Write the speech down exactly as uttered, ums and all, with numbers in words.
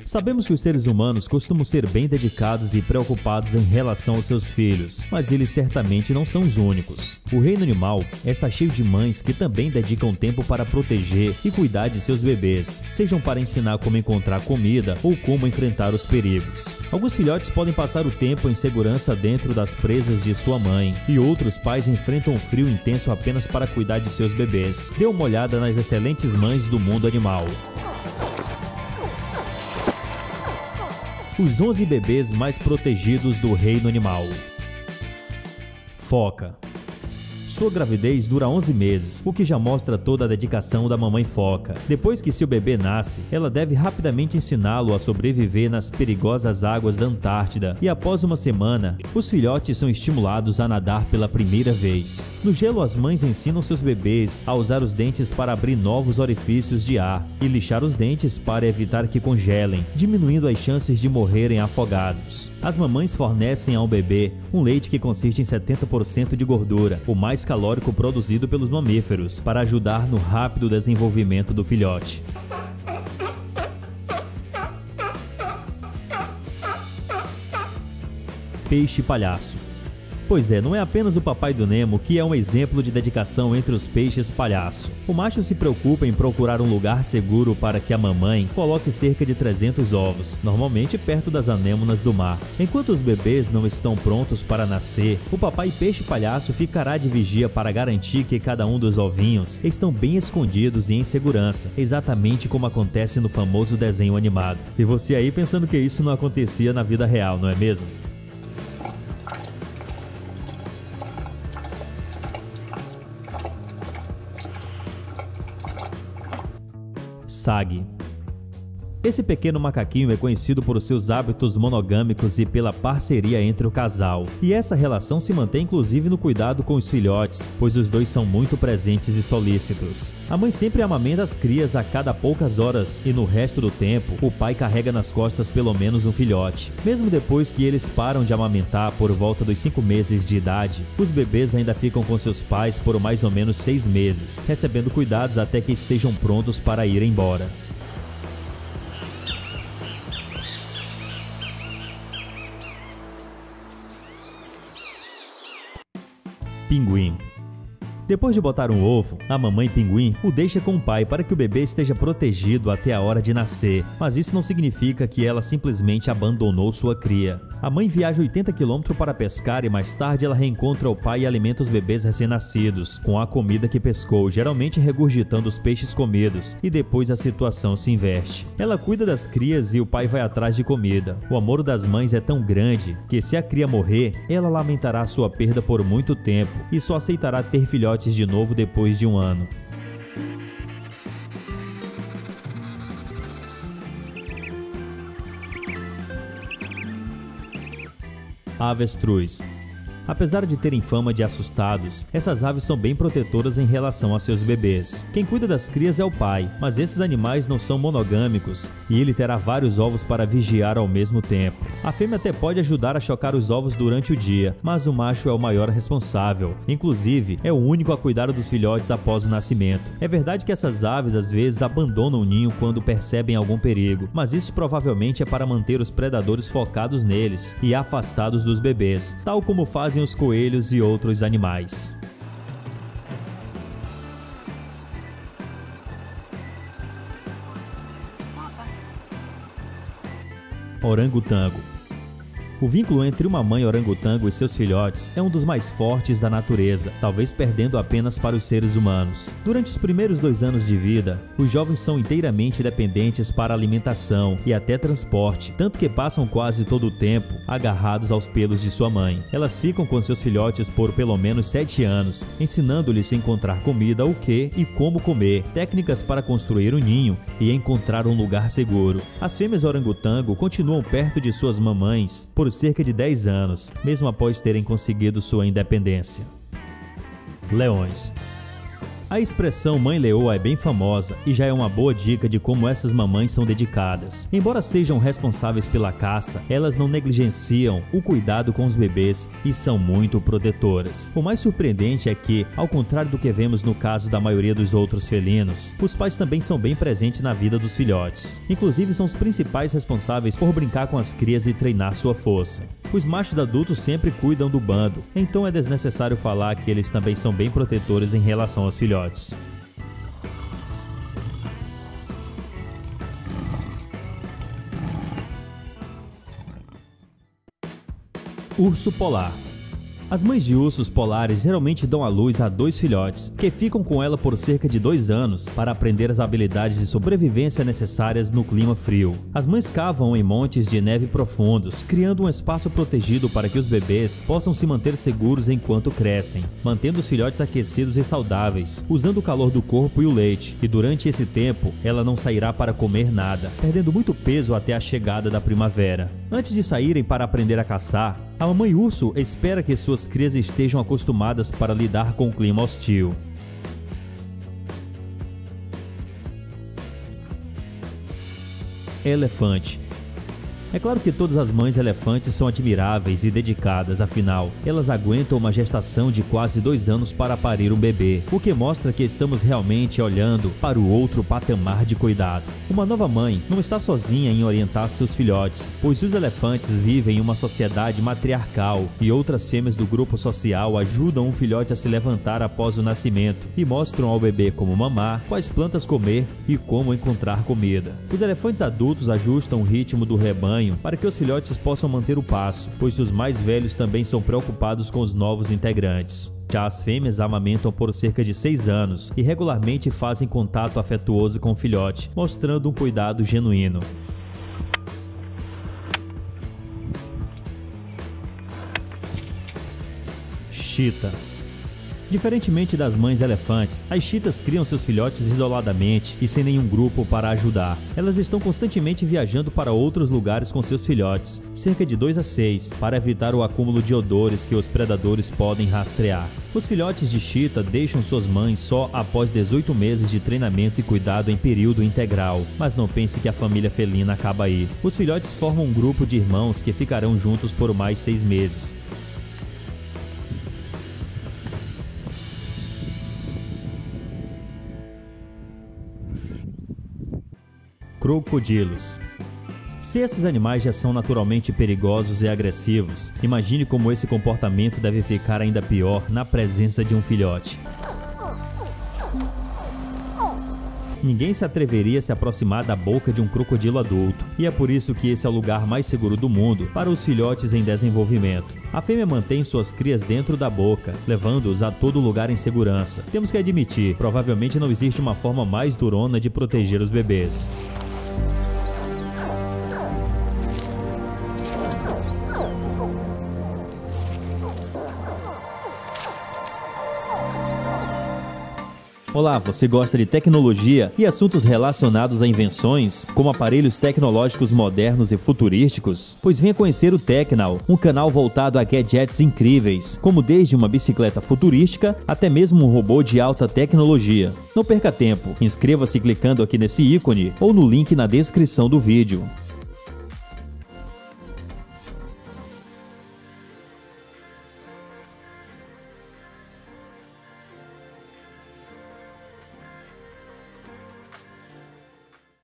Sabemos que os seres humanos costumam ser bem dedicados e preocupados em relação aos seus filhos, mas eles certamente não são os únicos. O reino animal está cheio de mães que também dedicam tempo para proteger e cuidar de seus bebês, sejam para ensinar como encontrar comida ou como enfrentar os perigos. Alguns filhotes podem passar o tempo em segurança dentro das presas de sua mãe, e outros pais enfrentam um frio intenso apenas para cuidar de seus bebês. Dê uma olhada nas excelentes mães do mundo animal. Os onze bebês mais protegidos do reino animal. Foca. Sua gravidez dura onze meses, o que já mostra toda a dedicação da mamãe foca. Depois que seu bebê nasce, ela deve rapidamente ensiná-lo a sobreviver nas perigosas águas da Antártida, e após uma semana, os filhotes são estimulados a nadar pela primeira vez. No gelo, as mães ensinam seus bebês a usar os dentes para abrir novos orifícios de ar e lixar os dentes para evitar que congelem, diminuindo as chances de morrerem afogados. As mamães fornecem ao bebê um leite que consiste em setenta por cento de gordura, o mais calórico produzido pelos mamíferos, para ajudar no rápido desenvolvimento do filhote. Peixe palhaço. Pois é, não é apenas o Papai do Nemo que é um exemplo de dedicação entre os peixes palhaço. O macho se preocupa em procurar um lugar seguro para que a mamãe coloque cerca de trezentos ovos, normalmente perto das anêmonas do mar. Enquanto os bebês não estão prontos para nascer, o papai peixe palhaço ficará de vigia para garantir que cada um dos ovinhos estão bem escondidos e em segurança, exatamente como acontece no famoso desenho animado. E você aí pensando que isso não acontecia na vida real, não é mesmo? Sag. Esse pequeno macaquinho é conhecido por seus hábitos monogâmicos e pela parceria entre o casal. E essa relação se mantém inclusive no cuidado com os filhotes, pois os dois são muito presentes e solícitos. A mãe sempre amamenta as crias a cada poucas horas e no resto do tempo, o pai carrega nas costas pelo menos um filhote. Mesmo depois que eles param de amamentar por volta dos cinco meses de idade, os bebês ainda ficam com seus pais por mais ou menos seis meses, recebendo cuidados até que estejam prontos para ir embora. Pinguim. Depois de botar um ovo, a mamãe pinguim o deixa com o pai para que o bebê esteja protegido até a hora de nascer, mas isso não significa que ela simplesmente abandonou sua cria. A mãe viaja oitenta quilômetros para pescar e mais tarde ela reencontra o pai e alimenta os bebês recém-nascidos com a comida que pescou, geralmente regurgitando os peixes comidos, e depois a situação se inverte. Ela cuida das crias e o pai vai atrás de comida. O amor das mães é tão grande que se a cria morrer, ela lamentará sua perda por muito tempo e só aceitará ter filhotes de novo depois de um ano. Avestruz. Apesar de terem fama de assustados, essas aves são bem protetoras em relação a seus bebês. Quem cuida das crias é o pai, mas esses animais não são monogâmicos e ele terá vários ovos para vigiar ao mesmo tempo. A fêmea até pode ajudar a chocar os ovos durante o dia, mas o macho é o maior responsável. Inclusive, é o único a cuidar dos filhotes após o nascimento. É verdade que essas aves às vezes abandonam o ninho quando percebem algum perigo, mas isso provavelmente é para manter os predadores focados neles e afastados dos bebês, tal como fazem os coelhos e outros animais. Orangotango. O vínculo entre uma mãe orangotango e seus filhotes é um dos mais fortes da natureza, talvez perdendo apenas para os seres humanos. Durante os primeiros dois anos de vida, os jovens são inteiramente dependentes para alimentação e até transporte, tanto que passam quase todo o tempo agarrados aos pelos de sua mãe. Elas ficam com seus filhotes por pelo menos sete anos, ensinando-lhes a encontrar comida, o que e como comer, técnicas para construir um ninho e encontrar um lugar seguro. As fêmeas orangotango continuam perto de suas mamães por cerca de dez anos, mesmo após terem conseguido sua independência. Leões. A expressão mãe leoa é bem famosa e já é uma boa dica de como essas mamães são dedicadas. Embora sejam responsáveis pela caça, elas não negligenciam o cuidado com os bebês e são muito protetoras. O mais surpreendente é que, ao contrário do que vemos no caso da maioria dos outros felinos, os pais também são bem presentes na vida dos filhotes. Inclusive são os principais responsáveis por brincar com as crias e treinar sua força. Os machos adultos sempre cuidam do bando, então é desnecessário falar que eles também são bem protetores em relação aos filhotes. Urso polar. As mães de ursos polares geralmente dão à luz a dois filhotes, que ficam com ela por cerca de dois anos para aprender as habilidades de sobrevivência necessárias no clima frio. As mães cavam em montes de neve profundos, criando um espaço protegido para que os bebês possam se manter seguros enquanto crescem, mantendo os filhotes aquecidos e saudáveis, usando o calor do corpo e o leite, e durante esse tempo ela não sairá para comer nada, perdendo muito peso até a chegada da primavera. Antes de saírem para aprender a caçar, a mamãe urso espera que suas crias estejam acostumadas para lidar com o clima hostil. Elefante. É claro que todas as mães elefantes são admiráveis e dedicadas, afinal, elas aguentam uma gestação de quase dois anos para parir um bebê, o que mostra que estamos realmente olhando para o outro patamar de cuidado. Uma nova mãe não está sozinha em orientar seus filhotes, pois os elefantes vivem em uma sociedade matriarcal e outras fêmeas do grupo social ajudam um filhote a se levantar após o nascimento e mostram ao bebê como mamar, quais plantas comer e como encontrar comida. Os elefantes adultos ajustam o ritmo do rebanho para que os filhotes possam manter o passo, pois os mais velhos também são preocupados com os novos integrantes. Já as fêmeas amamentam por cerca de seis anos e regularmente fazem contato afetuoso com o filhote, mostrando um cuidado genuíno. Chita. Diferentemente das mães elefantes, as chitas criam seus filhotes isoladamente e sem nenhum grupo para ajudar. Elas estão constantemente viajando para outros lugares com seus filhotes, cerca de dois a seis, para evitar o acúmulo de odores que os predadores podem rastrear. Os filhotes de chita deixam suas mães só após dezoito meses de treinamento e cuidado em período integral, mas não pense que a família felina acaba aí. Os filhotes formam um grupo de irmãos que ficarão juntos por mais seis meses. Crocodilos. Se esses animais já são naturalmente perigosos e agressivos, imagine como esse comportamento deve ficar ainda pior na presença de um filhote. Ninguém se atreveria a se aproximar da boca de um crocodilo adulto, e é por isso que esse é o lugar mais seguro do mundo para os filhotes em desenvolvimento. A fêmea mantém suas crias dentro da boca, levando-os a todo lugar em segurança. Temos que admitir, provavelmente não existe uma forma mais durona de proteger os bebês. Olá, você gosta de tecnologia e assuntos relacionados a invenções, como aparelhos tecnológicos modernos e futurísticos? Pois venha conhecer o Tecnal, um canal voltado a gadgets incríveis, como desde uma bicicleta futurística até mesmo um robô de alta tecnologia. Não perca tempo, inscreva-se clicando aqui nesse ícone ou no link na descrição do vídeo.